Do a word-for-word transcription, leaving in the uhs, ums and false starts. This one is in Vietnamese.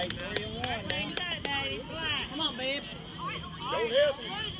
Hey, three and one. You got it, Daddy. Come on, babe. Don't help him.